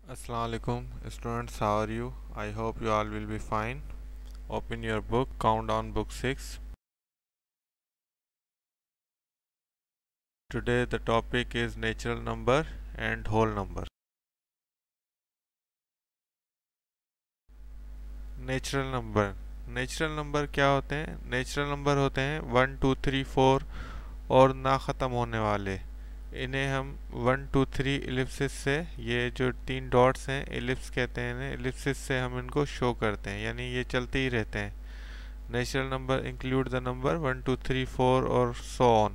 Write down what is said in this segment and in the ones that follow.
Assalamu alaikum students, how are you? I hope you all will be fine. Open your book, Countdown Book 6. Today the topic is natural number and whole number. Natural number क्या होते हैं? Natural number होते हैं 1 2 3 4 और ना ख़त्म होने वाले। इन्हें हम 1 2 3 एलिप्सिस से, ये जो 3 डॉट्स हैं एलिप्स कहते हैं इन्हें, एलिप्सिस से हम इनको शो करते हैं, यानी ये चलते ही रहते हैं। Natural number include the number 1 2 3 4 और सो ऑन।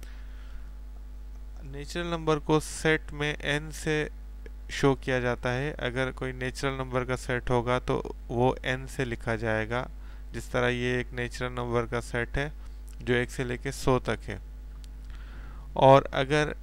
नेचुरल नंबर को सेट में n से शो किया जाता है। अगर कोई नेचुरल नंबर का सेट होगा तो वो n से लिखा जाएगा। जिस तरह ये एक नेचुरल नंबर का सेट है जो 1 से लेके 100 तक है। और अगर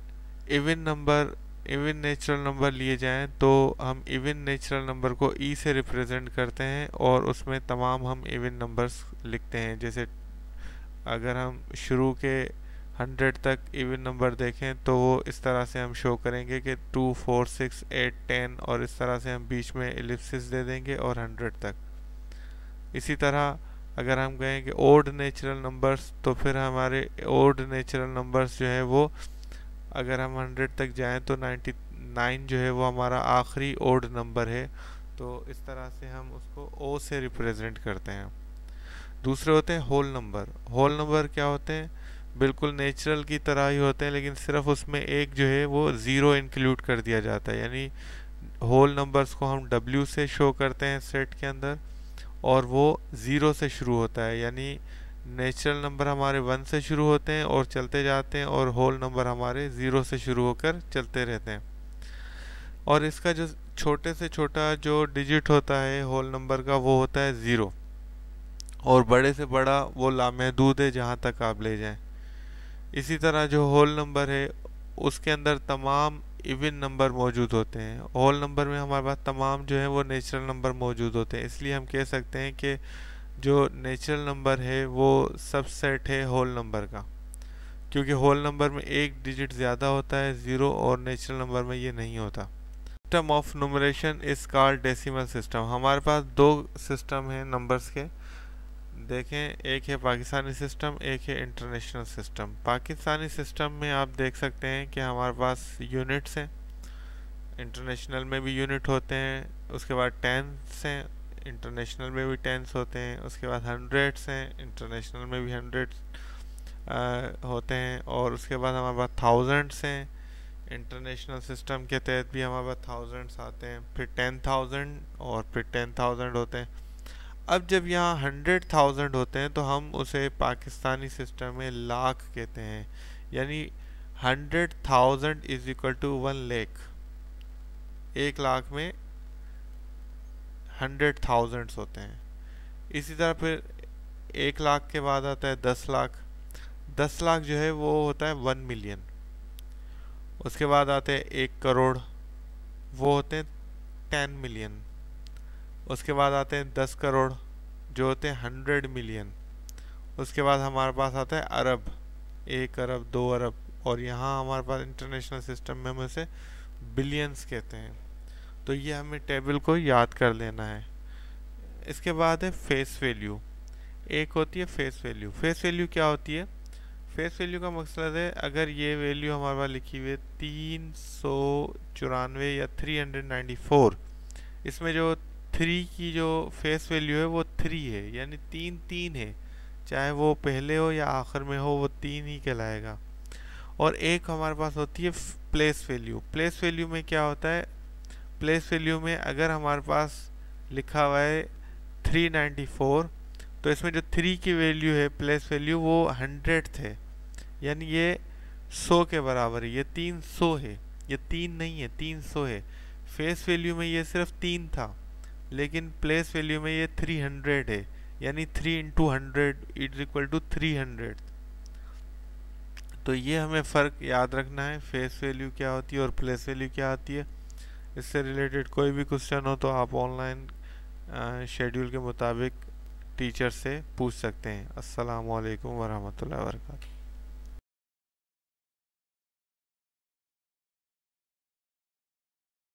इवन नेचुरल नंबर लिए जाएं तो हम इवन नेचुरल नंबर को e से रिप्रेजेंट करते हैं और उसमें तमाम हम इवन नंबर्स लिखते हैं। जैसे अगर हम शुरू के 100 तक इवन नंबर देखें तो वो इस तरह से हम शो करेंगे कि 2 4 6 8 10 और इस तरह से हम बीच में एलिप्सिस दे देंगे और 100 तक। इसी तरह अगर हम कहें कि ओड नेचुरल नंबर्स तो फिर हमारे ओड नेचुरल नंबर्स जो है वो अगर हम 100 तक जाएं तो 99 जो है वो हमारा आखिरी ओड नंबर है। तो इस तरह से हम उसको ओ से रिप्रेजेंट करते हैं। दूसरे होते हैं होल नंबर। होल नंबर क्या होते हैं? बिल्कुल नेचुरल की तरह ही होते हैं, लेकिन सिर्फ उसमें एक जो है वो ज़ीरो इंक्लूड कर दिया जाता है। यानी होल नंबर्स को हम W से शो करते हैं सेट के अंदर और वो ज़ीरो से शुरू होता है। यानी नेचुरल नंबर हमारे 1 से शुरू होते हैं और चलते जाते हैं और होल नंबर हमारे 0 से शुरू होकर चलते रहते हैं। और इसका जो छोटे से छोटा जो डिजिट होता है होल नंबर का वो होता है 0 और बड़े से बड़ा वो लामहदूद है जहाँ तक आप ले जाएं। इसी तरह जो होल नंबर है उसके अंदर तमाम इवन नंबर मौजूद होते हैं। होल नंबर में हमारे पास तमाम जो है वो नेचुरल नंबर मौजूद होते हैं। इसलिए हम कह सकते हैं कि जो नेचुरल नंबर है वो सबसेट है होल नंबर का, क्योंकि होल नंबर में एक डिजिट ज़्यादा होता है 0 और नेचुरल नंबर में ये नहीं होता। System of numeration is called decimal system. हमारे पास दो सिस्टम हैं नंबर्स के। देखें, एक है पाकिस्तानी सिस्टम, एक है इंटरनेशनल सिस्टम। पाकिस्तानी सिस्टम में आप देख सकते हैं कि हमारे पास यूनिट्स हैं। इंटरनेशनल में भी यूनिट होते हैं। उसके बाद टेंस हैं, इंटरनेशनल में भी टेंस होते हैं। उसके बाद हंड्रेड्स हैं, इंटरनेशनल में भी हंड्रेड्स होते हैं। और उसके बाद हमारे पास थाउजेंड्स हैं, इंटरनेशनल सिस्टम के तहत भी हमारे पास थाउजेंड्स आते हैं। फिर 10,000 और फिर 10,000 होते हैं। अब जब यहाँ 100,000 होते हैं तो हम उसे पाकिस्तानी सिस्टम में लाख कहते हैं। यानी 100,000 is equal to 1 lakh. 1 lakh में 100,000 होते हैं। इसी तरह फिर 1 लाख के बाद आता है 10 लाख। 10 लाख जो है वो होता है 1 मिलियन। उसके बाद आते हैं 1 करोड़, वो होते हैं 10 मिलियन। उसके बाद आते हैं 10 करोड़ जो होते हैं 100 मिलियन। उसके बाद हमारे पास आता है अरब, 1 अरब 2 अरब। और यहाँ हमारे पास इंटरनेशनल सिस्टम में हम उसे बिलियंस कहते हैं। तो ये हमें टेबल को याद कर लेना है। इसके बाद है फेस वैल्यू। एक होती है फेस वैल्यू। फेस वैल्यू क्या होती है? फेस वैल्यू का मकसद है अगर ये वैल्यू हमारे पास लिखी हुई है 394 या 394, इसमें जो 3 की जो फेस वैल्यू है वो 3 है, यानी 3 है। चाहे वो पहले हो या आखिर में हो वो 3 ही कहलाएगा। और एक हमारे पास होती है प्लेस वैल्यू। प्लेस वैल्यू में क्या होता है? प्लेस वैल्यू में अगर हमारे पास लिखा हुआ है 394 तो इसमें जो 3 की वैल्यू है प्लेस वैल्यू वो 100 है, यानी ये 100 के बराबर है। ये 300 है, ये 3 नहीं है, 300 है। फेस वैल्यू में ये सिर्फ 3 था, लेकिन प्लेस वैल्यू में ये 300 है, यानी 3 इंटू 100 इज इक्वल टू 300। तो ये हमें फ़र्क याद रखना है, फेस वैल्यू क्या होती है और प्लेस वैल्यू क्या होती है। इससे रिलेटेड कोई भी क्वेश्चन हो तो आप ऑनलाइन शेड्यूल के मुताबिक टीचर से पूछ सकते हैं। अस्सलामु अलैकुम वरहमतुल्लाहि वबरकातुहू।